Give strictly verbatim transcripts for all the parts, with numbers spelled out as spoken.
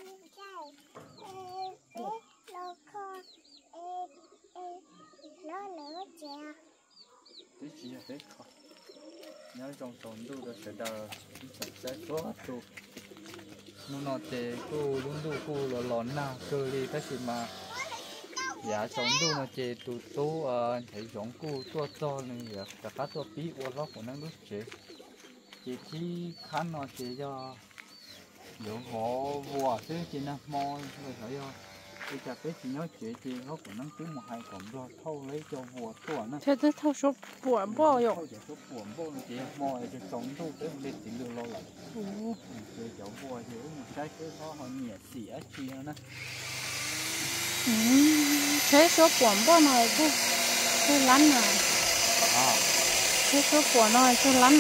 tí chỉ là thế khó nhớ trong sống đủ được sẽ đờ sẽ có đủ nó nó chế cô luôn đủ cô là lón nào cơ đi cái gì mà giá sống đủ nó chế tụ tụ thấy giống cô tua to này giờ cả các tua bí của nó của nó lúc chế chế khi khăn nó chế cho nếu họ vua thế chỉ là mồi rồi thấy không bây giờ cái chỉ nhớ chế chế nó của nó cứ một hai cổng rồi thâu lấy cho vua tuổi nó thế thế thâu số buồn bao nhiêu thâu số buồn bao nhiêu chế mồi cho sống đủ cái lên chỉ được lâu lại chơi cháu vua chứ một cái cái đó họ nhẹ xỉa chi nó thế số buồn bao này thế thế lắm này à thế số buồn này thế lắm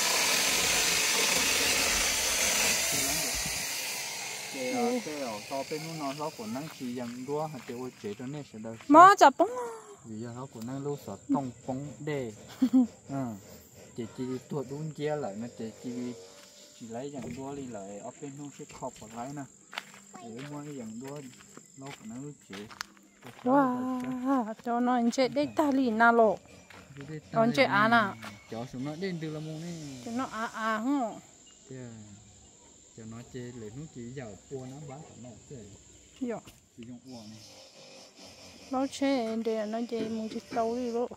cái ở sau bên nó nó của nó chỉ dành đua hạt tiêu chế cho nên sẽ được mò chập bông vì giờ nó của nó lúc sợ tông bóng đề chỉ chỉ tuột đúng chia lại nó chỉ chỉ chỉ lấy dành đua đi lại ở bên nó sẽ khóc vào lại nè để mua cái dành đua nó của nó lúc chế wow cho nó anh chơi đấy ta lì na lộ còn chơi à nè cho chúng nó đến từ là mông này cho nó à à hả cho nó chơi lấy nó chỉ giàu cua nó bán cả nó chơi dạ chỉ dùng uổng này nó chơi để nó chơi muốn chơi sâu đi lộ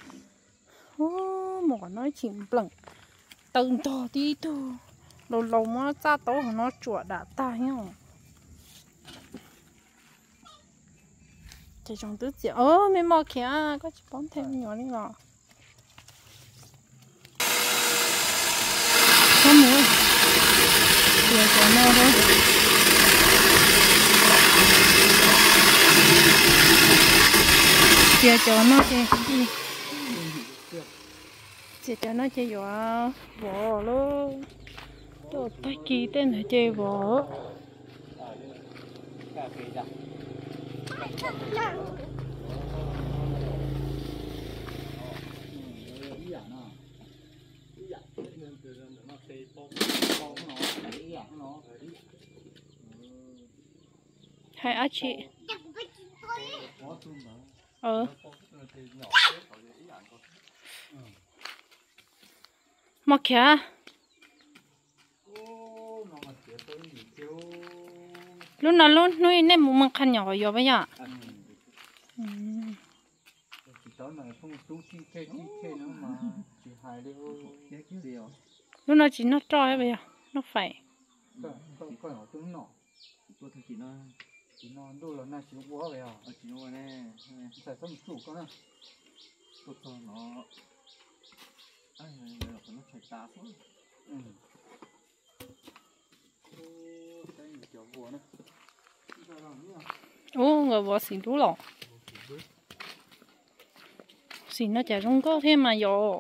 ô mỏ nói chìm bẩn từng to tí tu lâu lâu mà ra tố nó chuột đã ta nhá chơi trong tứ chỉ ơ mấy mỏ kia có chỉ bón thêm nhỏ đi ngọ có mua giờ cho nó thôi giờ cho nó chơi gì giờ cho nó chơi vỏ vỏ luôn tôi tay kỳ tên là chơi vỏ hai á chị ờ mặc kìa luôn nào luôn nuôi nên muốn mang khăn nhỏ rồi bây giờ lúc nào chỉ nó trôi bây giờ nó phải chỉ nó đôi là na chỉ búa vậy à chỉ nó này sai sắm sụp con à tốt cho nó ai này nó chạy tá xuống ừ cái gì kiểu búa nữa ô người búa xỉn đủ lọ xỉn nó chả rung có thêm mà dò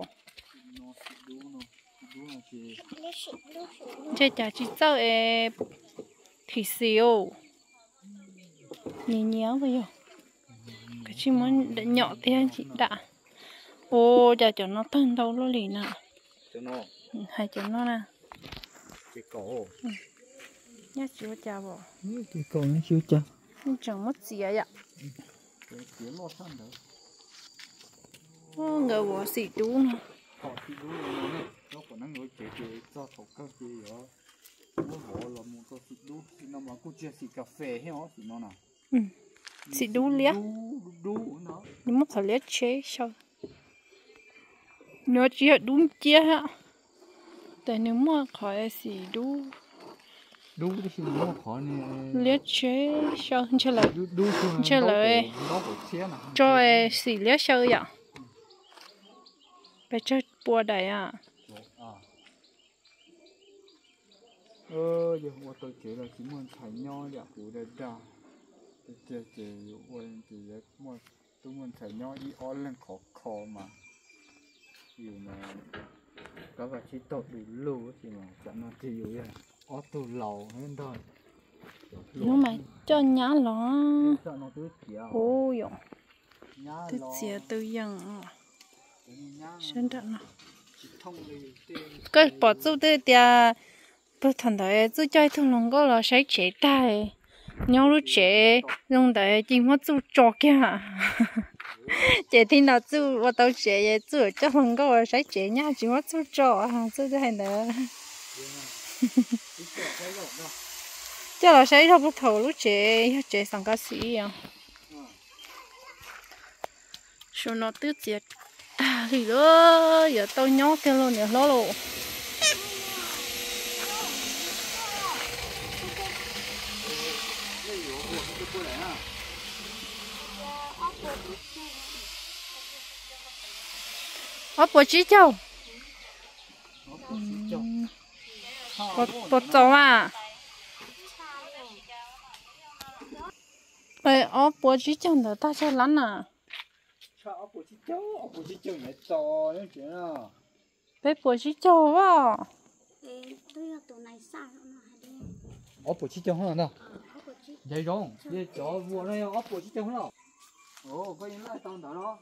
chơi chả chỉ sợ thịt xíu nhìn nhớ bây giờ cái chim muốn nhỏ thế chị đã ô giờ cho nó thân đâu nó lì nè cho nó hay cho nó nè cái cổ nhát chúa cha bỏ cái cổ nó chúa cha nó chẳng mất gì vậy cái tiếng nó thân đấy ô người bỏ xỉ tú nè họ xỉ tú nó nó còn năng nói chế chế cho thầu các chế đó nó bỏ là một cái xỉ tú thì nó mà cứ chia xỉ cà phê hay nó thì nó nào xỉ đu liếc nhưng mà phải liếc chế sao nếu chỉ là đúng chia hả tại nếu mà khỏi xỉ đu đu thì xỉ nó khỏi nè liếc chế sao không chơi lại chơi lại cho xỉ liếc sao vậy phải chơi bùa đầy à ờ giờ tôi tôi chỉ là chỉ muốn thấy nho đẹp của đời ra chơi chơi quên thì mà tôi muốn thấy nho đi on lên khó khó mà dù mà các bạn chỉ tội đủ lưu thì mà chẳng nó thì dù vậy ó từ lầu hơn thôi nhưng mà cho nhá lo cho nó tứ chiều ôi dồi tứ chiều từ dần sơn trận nào cái bỏ chú tứ tia bữa thằng đấy tôi chơi thằng lòng có là sẽ chế tay nhau lúc chế dùng đấy chỉ mất chú cho kia chế thì nào chú và tao chế chú cho lòng có là sẽ chế nha chỉ mất chú cho ha chú cho hành đấy cho là sẽ không bắt đầu lúc chế chế sang cái gì à số nó tự chết à thì đó giờ tao nhóc cái luôn nhở lo luôn 어 뭐지죠? 뭐 뭐죠? 에, 어 뭐지죠? 너 다시 란나. 어 뭐지죠? 어 뭐지죠? 냈어 những chuyện à. 배 뭐지죠? 와. 어 뭐지죠? 하나 나. vậy rồi, vậy cho vua này 어 뭐지죠? 하나. ồ bây giờ lại tao đó.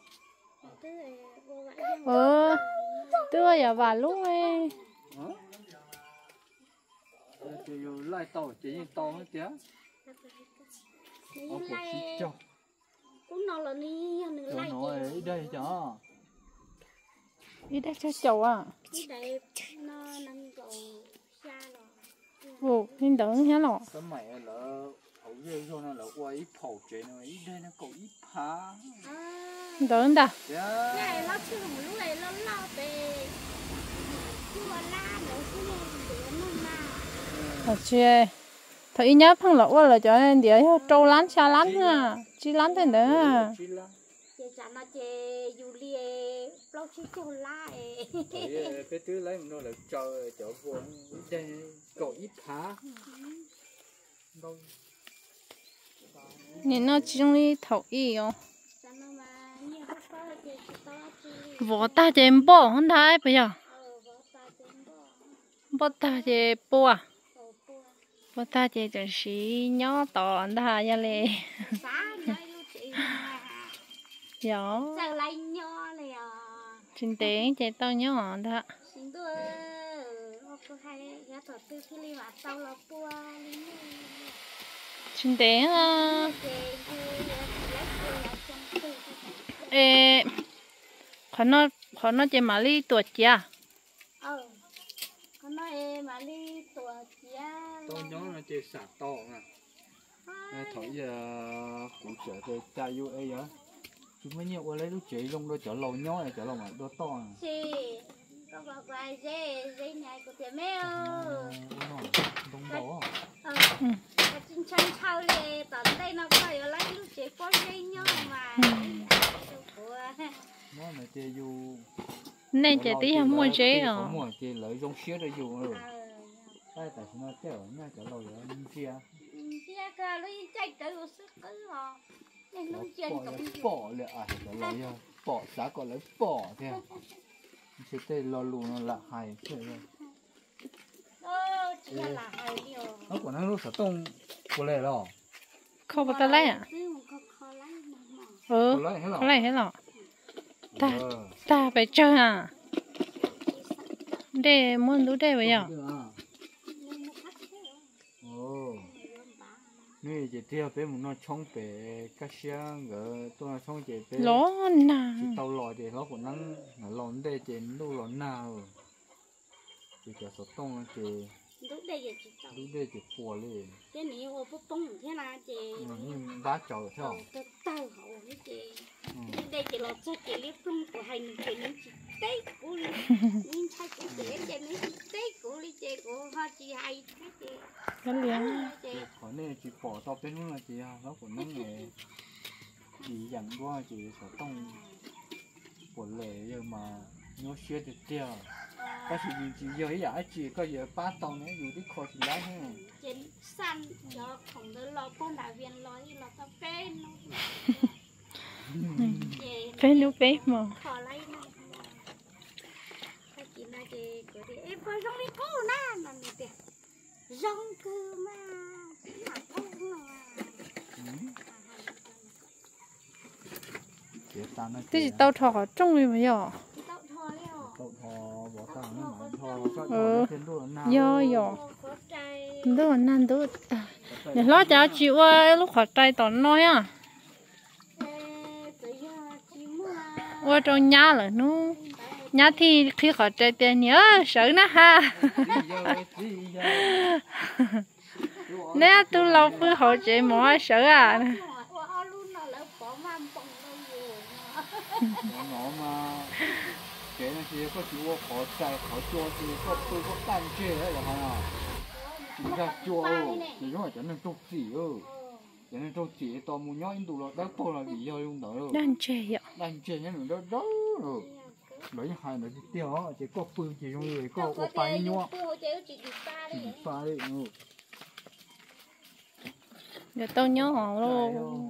ờ tôi giờ vào lúc ấy thì lại tàu chỉ như tàu hết chứ ông của chị cho cũng nó là đi nửa lại ở đây cho đi đây cho chậu à đi đây nó nằm cầu xa rồi ồ nên đỡ nhá lọ cái mày là hậu dây rồi nó là qua ít phổ chuyện này ít đây nó cầu ít phá đỡ đã này nó chưa một lúc này nó lo về chưa la nữa chưa nó mà thật chưa thấy nhớ phăng lọ qua là cho nên để trâu lán xa lán ha chỉ lán thế nữa chị chẳng là chị Julie lâu chỉ cho la cái thứ lấy nó là cho cho vua đây cầu ít phá đâu nên nó chỉ trong đi thầu y哦vỏ ta chém bỏ hơn thái bây giờ bỏ ta chém bỏ à bỏ ta chém chỉ xí nhỏ to ta ra lệ nhỏ chính tiếng chém to nhỏ ta chính tiếng à ê khó nó khó nó chỉ mà đi tuột chia ờ khó nó em mà đi tuột chia tôi nhớ là chỉ sạt to nè thổi giờ cụ trợ tôi cha yêu ấy á chúng mấy nhiều lấy lúc chị luôn đôi chở lâu nhó này chở lâu mà đôi to chị có bảo vài dê dê này của tiền mèo đúng đó ờ chính chân thao lệ tận đây nó phải lấy lúc chị có dê nhó mà nó là chơi du nên chị tí không mua chế à không mua chơi lợi dụng xíu để du rồi đây tại sao nó chơi nó chơi lâu rồi anh chia chia cả lấy chạy tới rồi sức cứ họ nên nó chơi cũng bỏ lại à chơi lâu rồi bỏ giá còn lấy bỏ thế chỉ tê lo lù nó là hay thế rồi ơ chỉ là hay điều nó còn nó lúc sợ tung của lệ rồi không bắt lấy à ừ có lấy hết rồi ta ta phải chơi à để muốn đủ để bây giờ ồ nè chị theo bé một nó冲bé cái xe ngỡ tôi là冲chị bé lố nào chị tàu lò thì nó còn nắng nó lòn đây chị đâu lòn nào chị cho số tông chị lúc đây giờ chị tao lúc đây chị phù lên cái này ô bốc bông thế nào chị nhưng bá chậu theo cái tao hậu với chị đây chị lọt cho chị liếc lưng của hành chị nên chị tết của đi nên thay chị để chị nên chị tết của đi chị của họ chị hay thế chị cái liền còn này chị bỏ tao bênนู้นlà chị nó còn nắng này chị dặn qua chị số tông phù lệ nhưng mà nó xuyên được tiêu có chị chị giờ ấy giả chị có giờ ba tàu nữa dù đi khỏi thì lái ha trên săn cho không được lo con đại viên lo đi lo tao bên bên nó bé mà khó lấy này cái chị này thì có thể em coi rong đi cô na mà mình tiền rong cơ mà mà không mà thế thì tao thọ trong người bây giờ tàu thò bỏ tàu nó mà thò cho ừ nó thêm đồ nào do do đồ nan đồ để lo cho chị qua lúc khỏi trai tỏ nói à qua trong nhà rồi nó nhà thì khi khỏi trai tiền nhớ sợ nó ha nè tôi lâu với họ chị mỏ sợ à nó mà cái này thì có chịu khó chạy khó chua thì có tôi có tan chơi đấy là hả chỉ ra chua thì nó phải nên trâu chỉ ơ cho nên trâu chỉ to một nhóc in tụ là đắt to là gì thôi không đỡ đang chơi ạ đang chơi nhá nó đó rồi lấy hai nó chỉ tiêu chỉ có phương chỉ trong người có có phải nhua chỉ pha đấy ừ giờ tôi nhớ họ luôn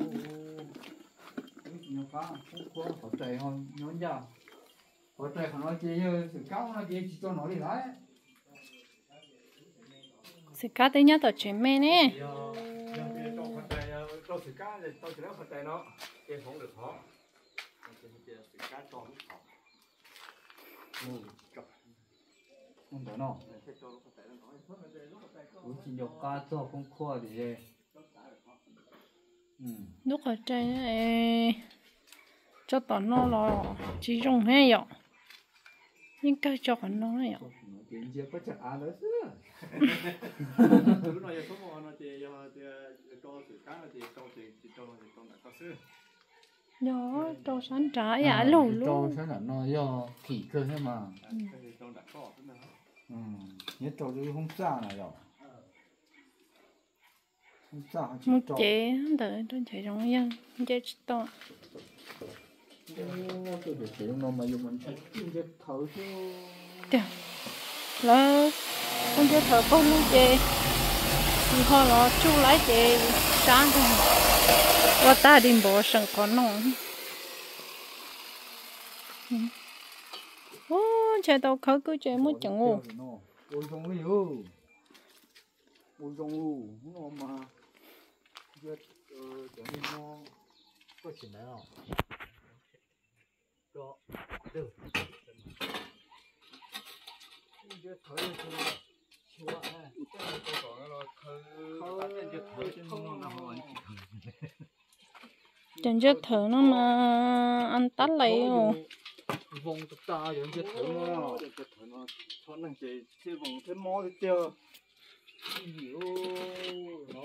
nhớ cá cũng có có chạy thôi nhớ giờ có chạy còn nói chơi sự cáo nó chơi chỉ cho nó đi lại sự cá tới nhớ tao chuyện mẹ nè cho sự cá thì tôi chỉ nói có chạy nó chơi không được khó chơi sự cá cho nó khó ừ không thể nào cũng chỉ được cá cho không khoa thì lúc ở trên này cho tao nó là chỉ dùng hay vậy nhưng cái cho nó này ạ chuyện gì có chắc ăn nữa chứ lúc này có một nó chỉ cho cho sự cá là chỉ cho chỉ chỉ cho nó chỉ cho nó có sư nhỏ cho sáng trả dạ lù cho luôn sáng là nó do thủy cơ thế mà cho đã có nữa ừ nhất cho cái không xa này rồi một chế đợi tôi chạy trong dân chế to tôi để chế nó mà dùng mình chạy chế thở chứ được là con chế thở con luôn chế thì họ nó chú lấy chế sáng thôi và ta đi bỏ sân con nó ô chế tao khởi cứ chế mới chẳng ngủ ôi trong liu ôi trong liu nó mà giờ cho nên nó có chuyện này không đó được giờ thở thì chua này cái này tôi nói là khơi khơi giờ thở trên nó nó hơi chẳng chết thở nó mà ăn tắt lấy rồi vòng tụt ta giờ giờ thở nó giờ thở nó thoát năng chế chế vòng thế mó thế chưa hiểu nó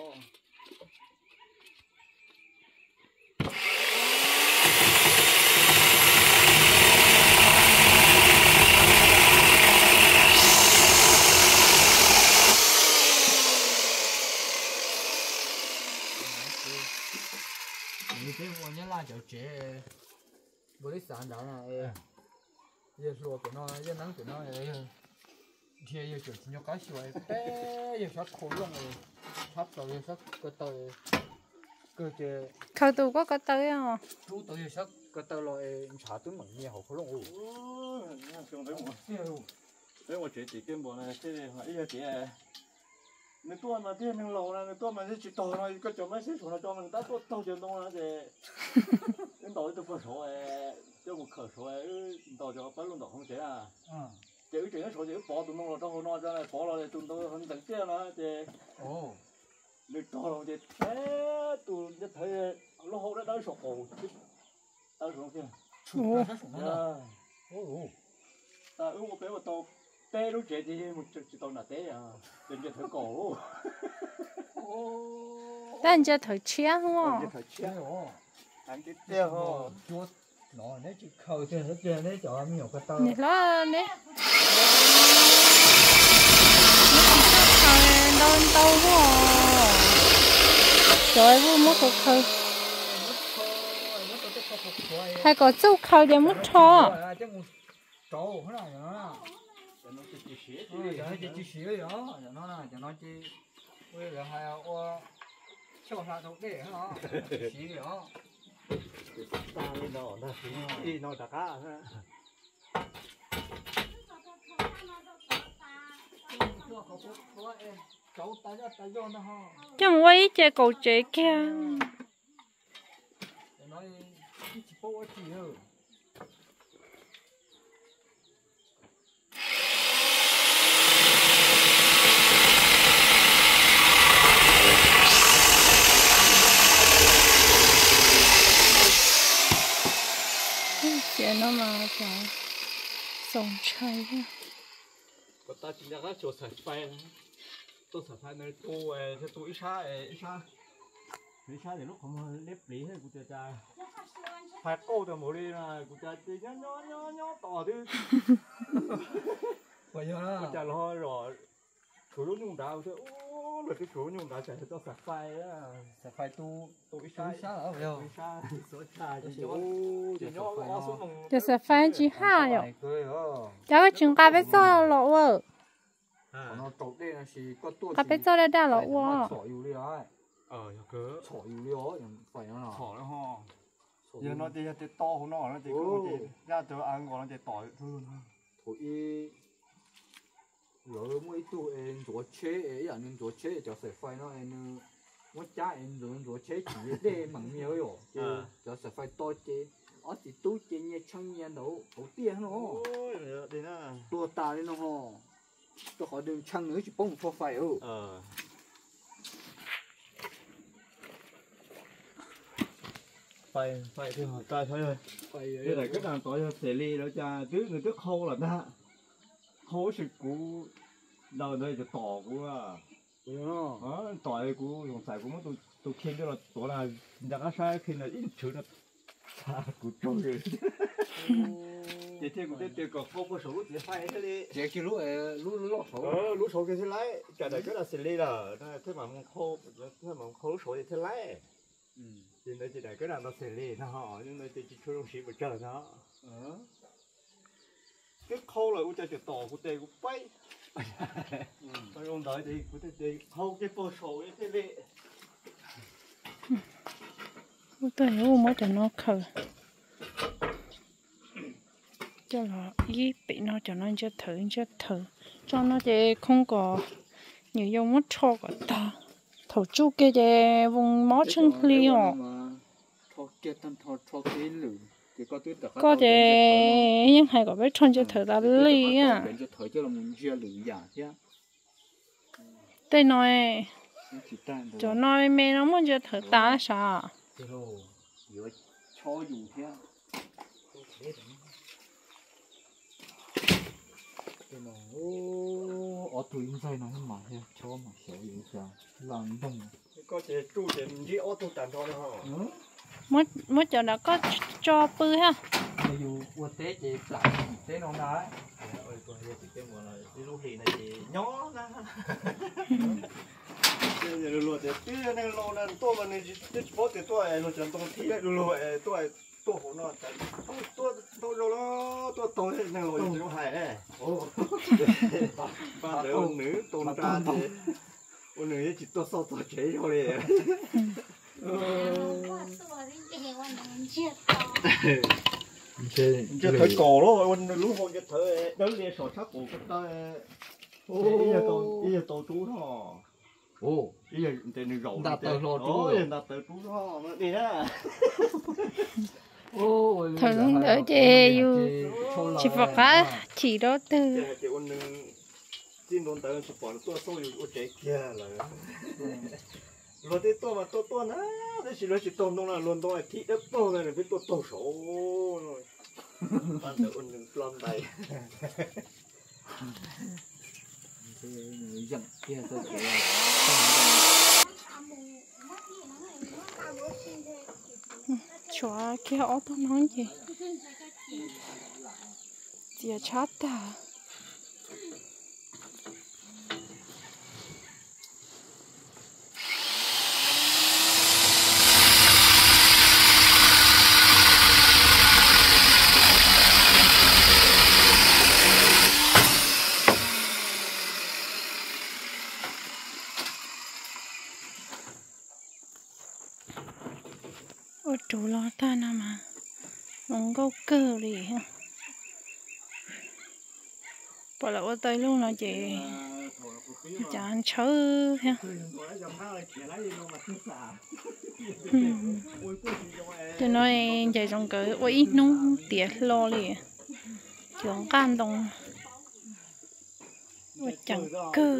như thế mà nhớ là cháu trẻ với sản đó là giờ lúa của nó giờ nắng của nó thì giờ chỉ cho cái sủi bé giờ sắp khô luôn rồi sắp rồi giờ sắp cái tơi cái chế khởi tụ có cái tới à chú tới giờ sắp cái tơi rồi trả tới mảng nhiều hộp luôn ôi chúng thấy một thấy một chuyện chỉ cái bộ này thế này hỏi giờ chỉ nếu tôi mà thế mình lâu này tôi mà chỉ to nó có chỗ mấy xíu nó cho mình ta tôi tôi chuyện đông nó thì đến tối tôi có số cho một khởi số tối cho bắt luôn đó không chế à chỉ chuyện cái số chỉ bỏ tụi nó rồi trong nó cho này bỏ rồi tụi tôi không tận kia nó thì ồ được to rồi thì thế tụi nhất thấy nó hậu đã đỡ sổ cổ đỡ sổ kia ồ ồ ta ước một cái mà to té lúc trẻ thì một chỉ tao là té à đừng cho thở cổ 但这头切哦， thở chết ồ anh cái tiêu ho chúa nó nếu chỉ khơi thì nó chơi đấy cho em nhiều cái tơ 你了呢？你看到到哦，trời vui mất cực khơi, hay có châu khơi để mất cho. trâu thế nào nó cho nó chỉ xía cho nó chỉ xía đó cho nó là cho nó chỉ bây giờ hay ô cho sao đâu để nó xí đó ta lên đó nó đi nó đặt cá Chẳng quay chơi cầu chơi kia. nói chỉ bố chỉ hơn sòng chay ha có ta chỉ là cái chỗ sạch phai tôi sạch phai nơi tu cái tu ít xa ít xa ít xa thì lúc không nếp lý hay của cha cha phai câu từ mỗi đi là của cha chỉ nhớ nhớ nhớ nhớ tỏ đi vậy đó của cha lo rồi chủ lúc nhung đào thôi ô là cái chủ nhung đào chạy cho sạch phai á sẽ phải tu tu ít tu xa xa ở vậy không ít xa số cha chỉ nhớ chỉ nhớ nó số nồng giờ sẽ phải chỉ hai rồi cười hả cháu cái chuyện cà phê cho lộ ơ nó trộn đây là gì có tua cà phê cho đây đã lộ quá ơ sỏi yêu đi đấy ờ cớ sỏi yêu đi đó phải nó nào thỏ nó ho giờ nó chỉ chỉ to không nó nó chỉ có chỉ ra từ ăn còn nó chỉ tỏi thôi thôi rồi mỗi tu em做车诶，人用做车就食費咯，em我家人用做車自己啲問苗喲，就就食費多啲，我哋都見嘢청년佬好啲咯， đi nè 多大啲咯嗬，都可能청女就幫拖費哦。 ờ phải phải thì họ ta thôi rồi cái này cái nào tỏi sẽ ly đó cha trước người trước khô là ta khô sự cũ đầu đâyจะต่อกูอ่ะเออต่อยกูสงสัยกูมันตัวตัวเค็มด้วยละตัวน่ะอยากให้ใช้เค็มน่ะอีชื่อน่ะชากูจงเลยเดี๋ยวเที่ยกูได้เตียกับพ่อผู้สูงเดี๋ยวไฟให้เลย这去路诶，路路老手。 เออรู้โฉcái thế lấy cái này cái là xử lý là thế màมันkhô thế mà khô số thì thế lấy thì nó chỉ để cái nào nó xử lý nó họ nhưng nó chỉ chỉ cho đồng sĩ một chờ nó cái khô là u cha chỉ tỏ của tề của bay tôi ông đợi thì của tề khô cái bộ số cái thế này tôi thấy u mới cho nó khờ cho nó ý bị nó cho nó cho thử cho thử cho nó để không có nhiều dòng mất cho cả ta thầu chú cái để vùng máu chân li họ có để những hai cái bé chân cho thử ta li à đây nói cho nói mẹ nó muốn cho thử ta sao ở tuổi in say nó mà ha cho mà sợ gì sao làm đông có thể chú để mình đi ô tô tàn thôi hả mới mới cho nó có cho bự ha ví dụ qua tết chị lại tết nó nói ơi tôi giờ chỉ cái mùa này đi lúa hì này thì nhó ra giờ giờ lúa thì cái này lúa này tôi mà này chỉ có thì tôi lúa chẳng tôi thì lúa tôi tôi hồ nó tôi tôi tôi lúa tôi tôi này lúa chỉ có hai này ba đứa ông nữ tôn tra thì ông nữ chỉ tôi sau tôi chế thôi chưa thấy cổ đó ông lúa hồ chưa thấy đỡ liền sổ sắc cổ cái tay ý là tôi ý là tôi chú đó ồ ý là tên này rộng đặt tờ lò chú rồi đặt tờ chú đó đi đó thằng đỡ chê yêu chỉ phải cá chỉ đó từ chị ông xin đón tới chụp bỏ tôi tôi yêu chế kia là rồi thì tôi mà tôi tôi nữa thế chỉ là chỉ tôi đông là luôn tôi thị đất tôi này là biết tôi tôi số rồi bạn tự ông đừng plum đây giận kia tôi kể chó kia ó tao nói gì chị chát ta ôi chủ lo ta nào mà nó gấu cơ đi ha bỏ lại ở tay luôn là chị chán chớ ha cho nó chạy trong cái ôi nung tiệt lo liền trường can đồng ôi chẳng cơ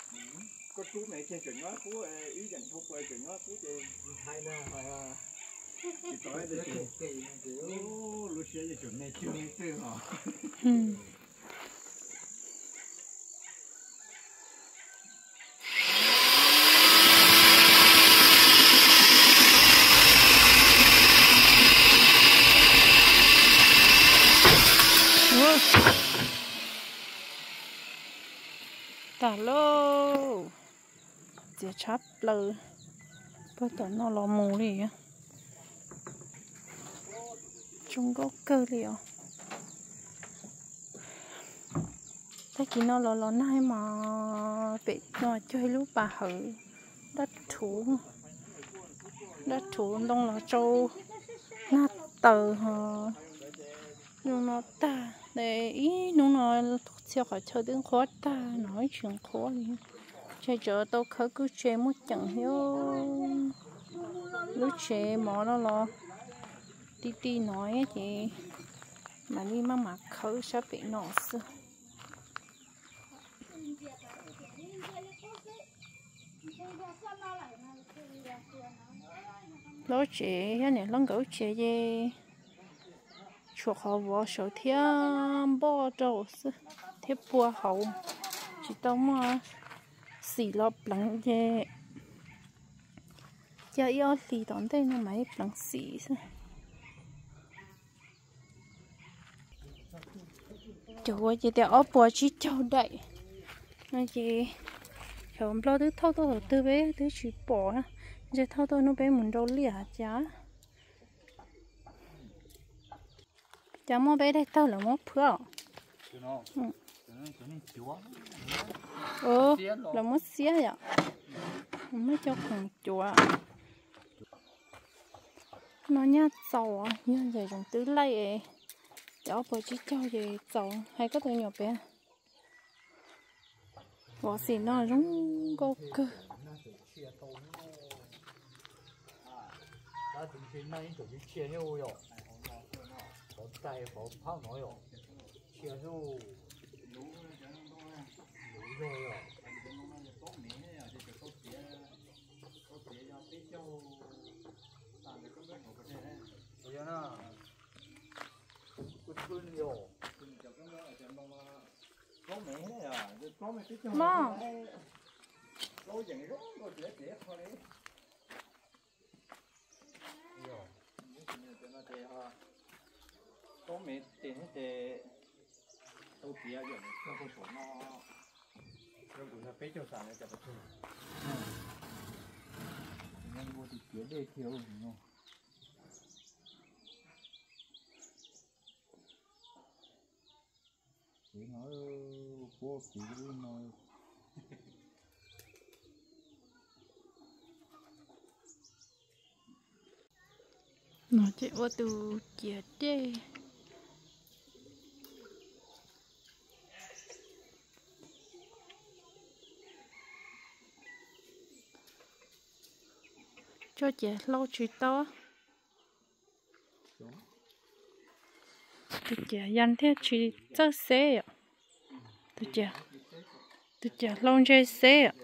có chú mẹ chơi chuyện đó chú ý dành thuốc về chuyện đó chú chơi hai na tối thì ô lúc xưa thì chuẩn này chưa này chưa hả ừ tả lô giờ chắp lờ bắt đầu nó lò mù đi á chúng có cơ liệu ta chỉ nó lò lò nai mà bị nó chơi lúc bà hử đất thủ đất thủ đông là trâu nát tờ hả nhưng nó ta để ý nó nói chưa phải chơi đến khó ta nói chuyện khó đi chơi chỗ tôi khởi cứ chơi một chẳng hiểu lúc chơi mỏ nó lo tí tí nói chị mà đi mà mặc khởi sẽ bị nổ sự đó chị cái này lăng gấu chị gì chuột họ vỏ sầu thiên bò trâu sự thiên bùa hậu chỉ tao mà xì lọp lăng gì giờ yêu xì đón đây nó mấy lăng xì sự chỗ chị để ở bùa chỉ châu đậy nó chị chồng lo thứ thâu tôi từ bé thứ chỉ bỏ giờ thâu tôi nó bé muốn đâu lìa chả chả mua bé đây tao là mua phở ừ là mua xía vậy mới cho con chùa nó nhát sầu như vậy trong tứ lấy cháu bữa chỉ cho về sầu hay có tôi nhỏ bé bỏ xì nó giống gốc cơ mà có mấy tiền thế đâu chỉ là dùng cho con số nó rồi cũng là bé cho sản này chả phải nên mua thì kiếm để thiếu đúng không chỉ nói vô phí nói nó chạy qua từ chia đê cho chị lâu chị to tụi chị dành thế chị rất xế ạ tụi chị tụi chị lâu chơi xế ạ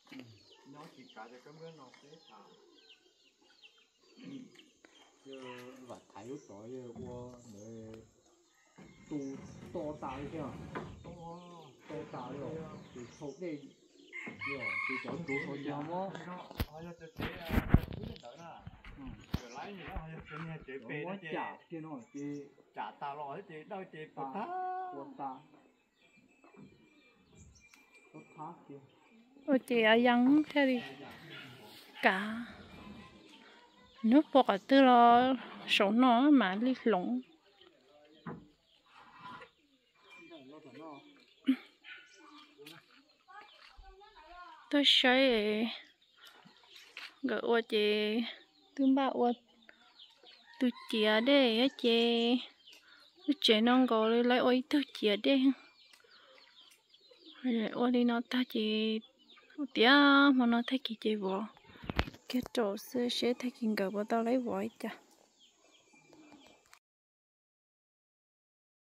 và thái lúc đó qua để tu to tạo chứ to to tạo rồi thì thuộc đi rồi thì chọn chủ số cho mó họ cho chế lấy gì đó họ cho chế chế bê nó chả kia nó chế chả ta lo chế đâu chế bột ta bột ta bột ta kia ôi chị ở dân thế đi cả nước bọt ở từ lo số nó mà đi lủng tôi thấy gỡ qua chị tương bạo qua tôi chia đây á chị tôi chế nó gọi lấy ôi tôi chia đây rồi ôi đi nó ta chị tía mà nó thấy kỳ chị vợ cái chỗ xưa sẽ thấy kinh gỡ vào tao lấy vội chả